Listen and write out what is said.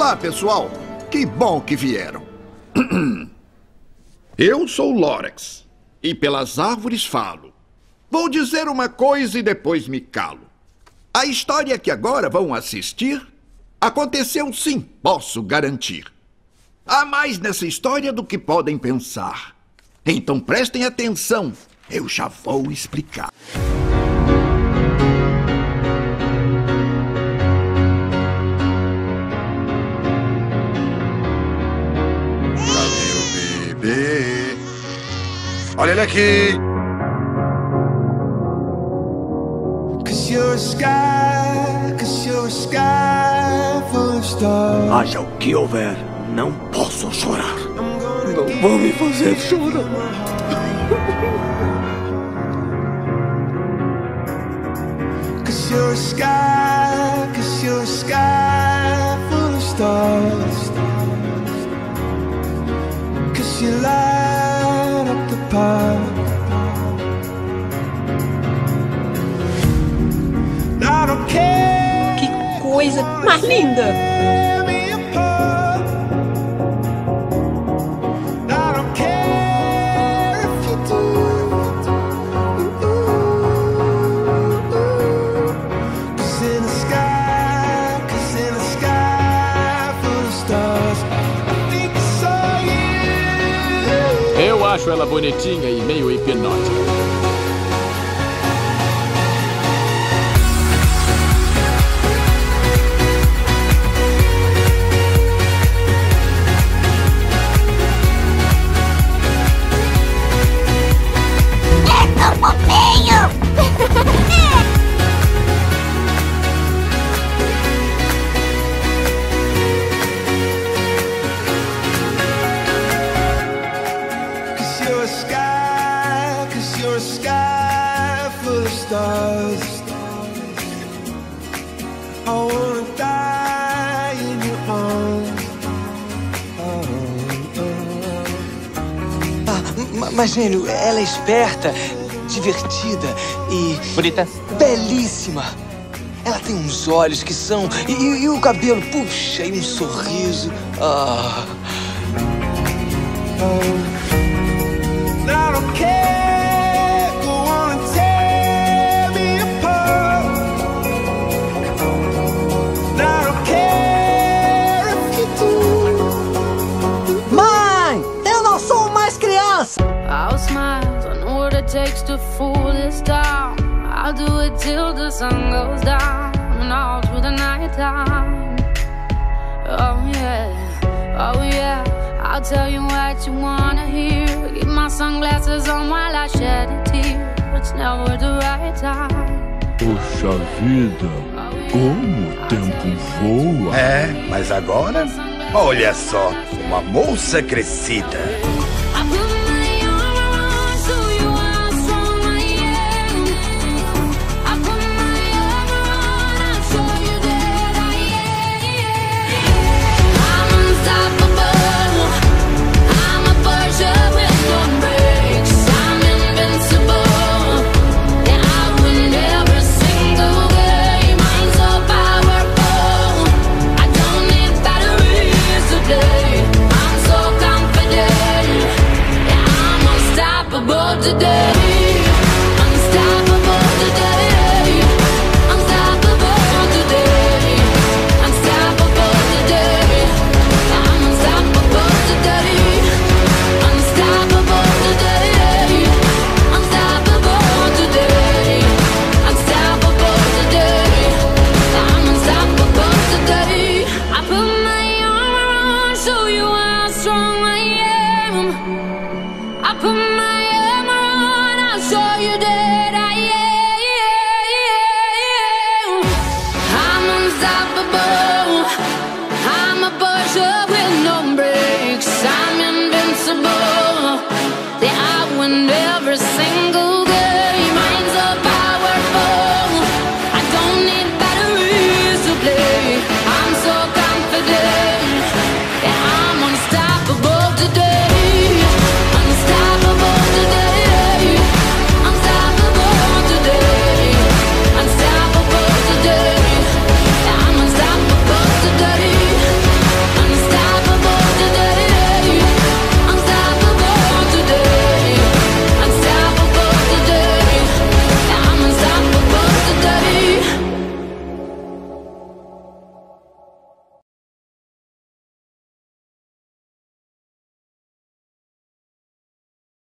Olá, pessoal. Que bom que vieram. Eu sou Lorax e pelas árvores falo. Vou dizer uma coisa e depois me calo. A história que agora vão assistir aconteceu sim, posso garantir. Há mais nessa história do que podem pensar. Então prestem atenção, eu já vou explicar. Cadê o bebê? Olha ele aqui! Haja o que houver, não posso chorar. Não vão me fazer chorar. Que coisa mais linda! Eu acho ela bonitinha e meio hipnótica. Mas, gênio, ela é esperta, divertida e... bonita? Belíssima. Ela tem uns olhos que são... E o cabelo, puxa, e um sorriso. Mãe, eu não sou mais criança! I'll smile, I know what it takes to fool this town. I'll do it till the sun goes down and all through the night time. Oh yeah, I'll tell you what you wanna hear. Keep my sunglasses on while I shed a tear. It's never the right time. Puxa vida, como o tempo voa. É, mas agora, olha só, uma moça crescida. I put my armor on, I'll show you that.